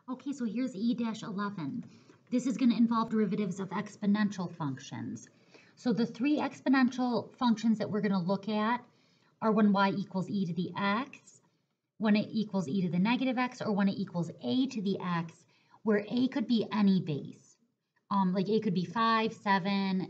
Okay, so here's E-11. This is going to involve derivatives of exponential functions. So the three exponential functions that we're going to look at are when y equals e to the x, when it equals e to the negative x, or when it equals a to the x, where a could be any base. Like a could be 5, 7,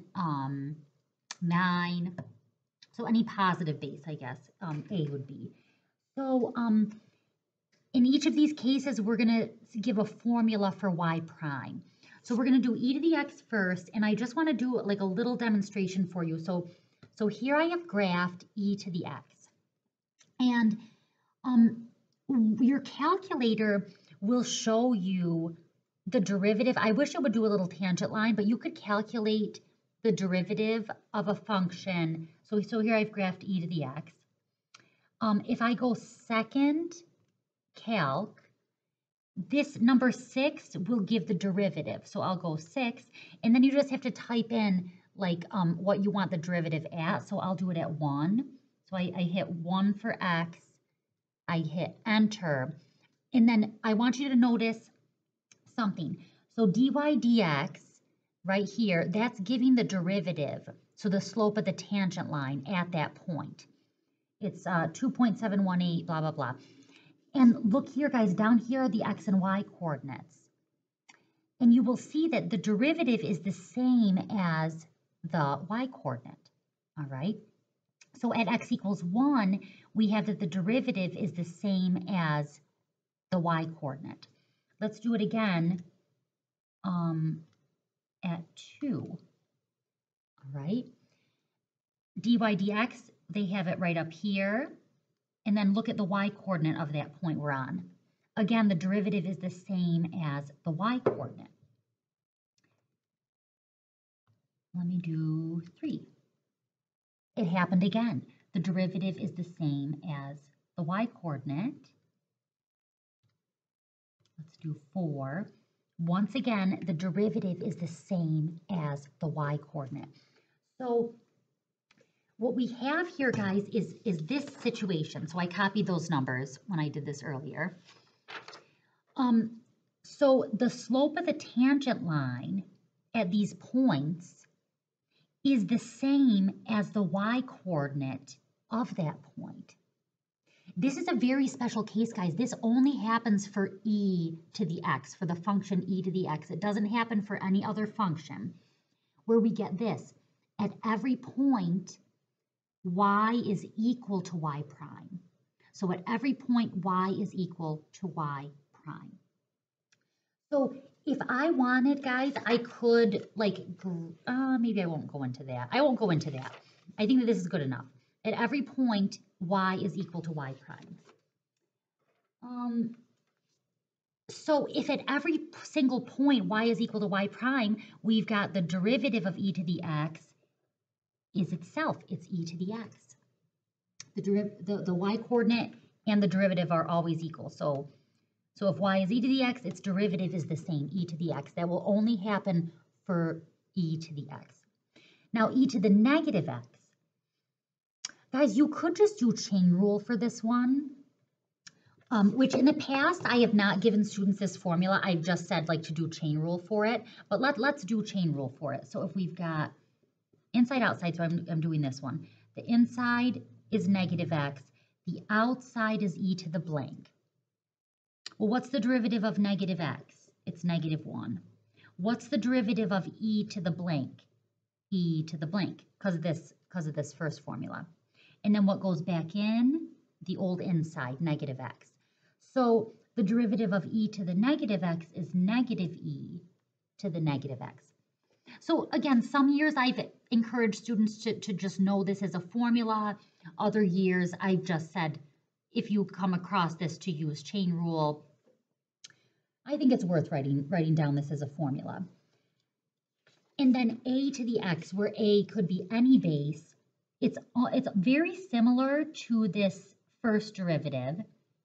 9. So any positive base, I guess, a would be. So in each of these cases, we're going to give a formula for y prime. So we're going to do e to the x first, and I just want to do like a little demonstration for you. So here I have graphed e to the x. And your calculator will show you the derivative. I wish it would do a little tangent line, but you could calculate the derivative of a function. So here I've graphed e to the x. If I go second calc, this number 6 will give the derivative. So I'll go 6, and then you just have to type in like what you want the derivative at. So I'll do it at 1. So I hit 1 for x, I hit enter, and then I want you to notice something. So dy dx right here, that's giving the derivative, so the slope of the tangent line at that point. It's 2.718, blah, blah, blah. And look here, guys, down here are the x and y coordinates. And you will see that the derivative is the same as the y coordinate, all right? So at x equals 1, we have that the derivative is the same as the y coordinate. Let's do it again at 2, all right? dy dx, they have it right up here. And then look at the y coordinate of that point we're on. Again, the derivative is the same as the y coordinate. Let me do 3. It happened again. The derivative is the same as the y coordinate. Let's do 4. Once again, the derivative is the same as the y coordinate. So what we have here, guys, is this situation. So I copied those numbers when I did this earlier. So the slope of the tangent line at these points is the same as the y coordinate of that point. This is a very special case, guys. This only happens for e to the x, for the function e to the x. It doesn't happen for any other function, where we get this. At every point, y is equal to y prime. So at every point, y is equal to y prime. So if I wanted, guys, I could like, maybe I won't go into that. I won't go into that. I think that this is good enough. At every point, y is equal to y prime. So if at every single point, y is equal to y prime, we've got the derivative of e to the x is itself, it's e to the x. The y coordinate and the derivative are always equal. So if y is e to the x, its derivative is the same, e to the x. That will only happen for e to the x. Now, e to the negative x. Guys, you could just do chain rule for this one, which in the past, I have not given students this formula. I've just said like to do chain rule for it, but let's do chain rule for it. So if we've got inside, outside, so I'm doing this one. The inside is negative x. The outside is e to the blank. Well, what's the derivative of negative x? It's negative 1. What's the derivative of e to the blank? E to the blank, because of this first formula. And then what goes back in? The old inside, negative x. So the derivative of e to the negative x is negative e to the negative x. So again, some years I've encouraged students to just know this as a formula. Other years I've just said, if you come across this, to use chain rule. I think it's worth writing down this as a formula. And then a to the x, where a could be any base, it's very similar to this first derivative.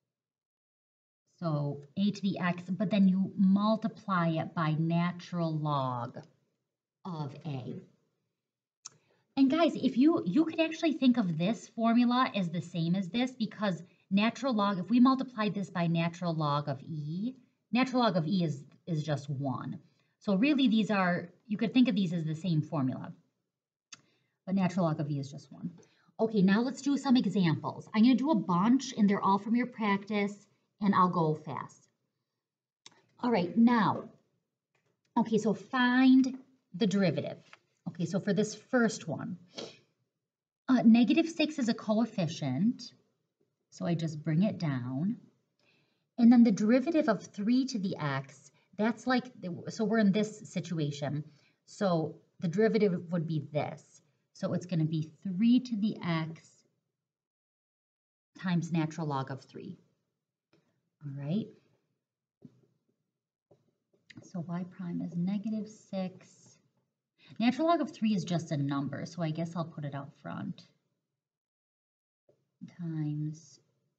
So a to the x, but then you multiply it by natural log of a. And guys, if you could actually think of this formula as the same as this, because natural log, if we multiply this by natural log of e, natural log of e is just 1. So really these are, you could think of these as the same formula, but natural log of e is just 1. Okay, now let's do some examples. I'm going to do a bunch, and they're all from your practice, and I'll go fast. All right, now, okay, so find the derivative. Okay, so for this first one, -6 is a coefficient, so I just bring it down. And then the derivative of 3 to the x, that's like, so we're in this situation. So the derivative would be this. So it's going to be 3 to the x times natural log of 3. All right. So y prime is -6. Natural log of 3 is just a number, so I guess I'll put it out front. Times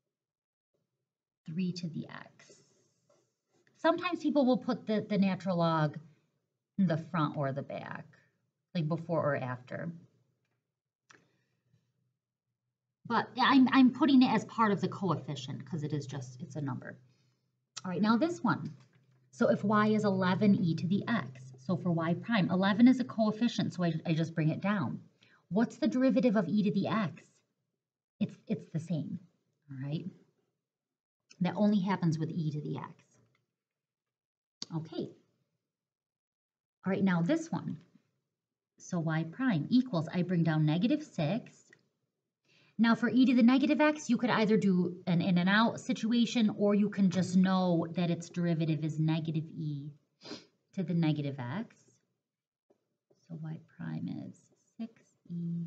3 to the x. Sometimes people will put the natural log in the front or the back, like before or after. But I'm putting it as part of the coefficient because it's a number. All right, now this one. So if y is 11e to the x, so for y prime, 11 is a coefficient, so I just bring it down. What's the derivative of e to the x? It's the same, all right? That only happens with e to the x. Okay. All right, now this one. So y prime equals, I bring down -6. Now for e to the negative x, you could either do an in and out situation, or you can just know that its derivative is -e to the negative x. So y prime is 6e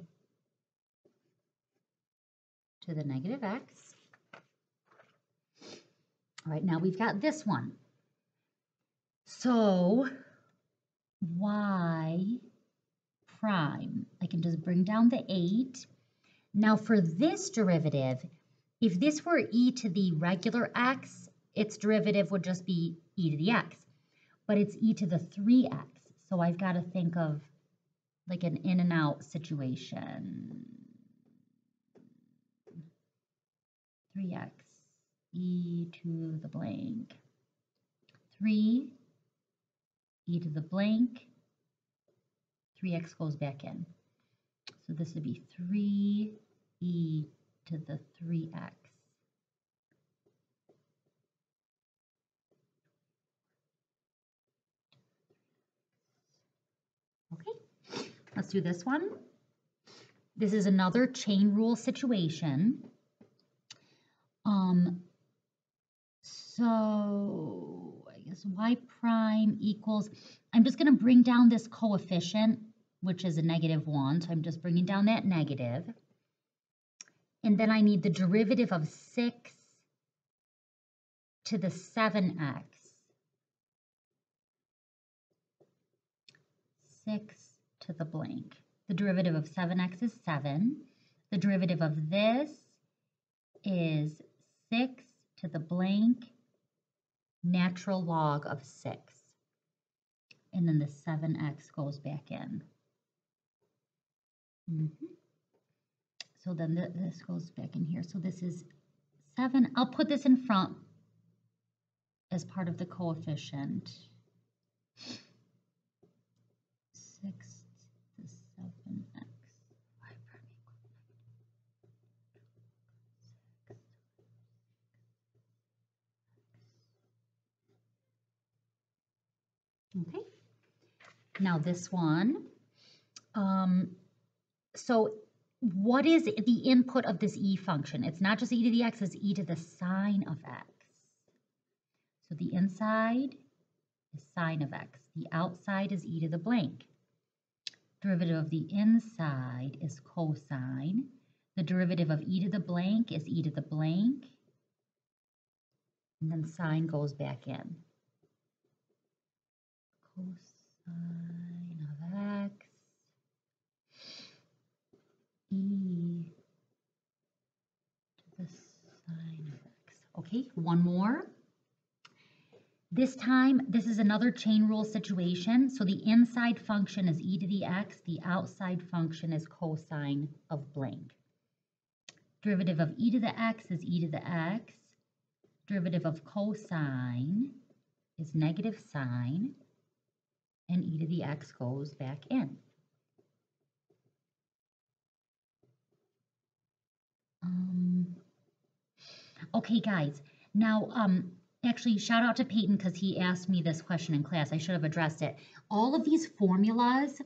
to the negative x. All right, now we've got this one. So y prime, I can just bring down the 8. Now for this derivative, if this were e to the regular x, its derivative would just be e to the x, but it's e to the 3x. So I've got to think of like an in and out situation. 3x, e to the blank. 3, e to the blank. 3x goes back in. So this would be 3e to the 3x. Okay, let's do this one. This is another chain rule situation. So I guess y prime equals, I'm just going to bring down this coefficient, which is a -1. So I'm just bringing down that negative. And then I need the derivative of 6 to the 7x. 6 to the blank. The derivative of 7x is 7. The derivative of this is 6 to the blank natural log of 6. And then the 7x goes back in. So then this goes back in here. So this is 7. I'll put this in front as part of the coefficient. 6 to 7x. Okay. Now this one. So what is the input of this e function? It's not just e to the x, it's e to the sine of x. So the inside is sine of x. The outside is e to the blank. Derivative of the inside is cosine. The derivative of e to the blank is e to the blank. And then sine goes back in. Cosine of x. E to the sine of x. Okay, one more. This time, this is another chain rule situation. So the inside function is e to the x. The outside function is cosine of blank. Derivative of e to the x is e to the x. Derivative of cosine is negative sign, and e to the x goes back in. Okay, guys. Now, actually, shout out to Peyton because he asked me this question in class. I should have addressed it. All of these formulas,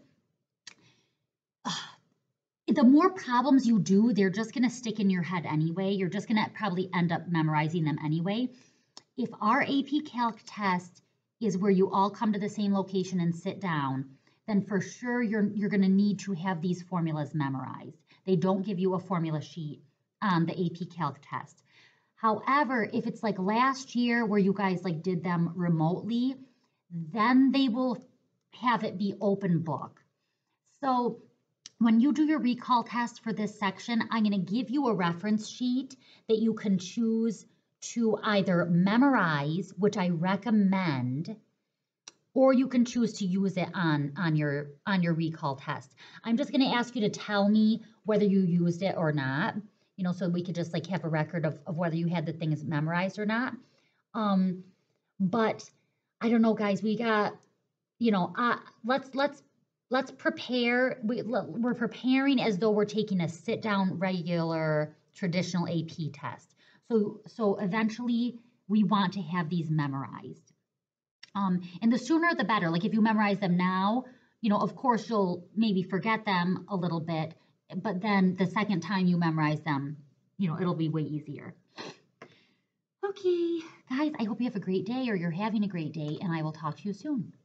the more problems you do, they're just going to stick in your head anyway. You're just going to probably end up memorizing them anyway. If our AP Calc test is where you all come to the same location and sit down, then for sure you're going to need to have these formulas memorized. They don't give you a formula sheet on the AP Calc test. However, if it's like last year where you guys like did them remotely, then they will have it be open book. So when you do your recall test for this section, I'm going to give you a reference sheet that you can choose to either memorize, which I recommend, or you can choose to use it on your recall test. I'm just going to ask you to tell me whether you used it or not, you know, so we could just like have a record of whether you had the things memorized or not. But I don't know, guys, we got, you know, let's prepare. We're preparing as though we're taking a sit-down, regular, traditional AP test. So eventually we want to have these memorized. And the sooner the better. Like if you memorize them now, you know, of course you'll maybe forget them a little bit, but then the second time you memorize them, you know, it'll be way easier. Okay, guys, I hope you have a great day or you're having a great day, and I will talk to you soon.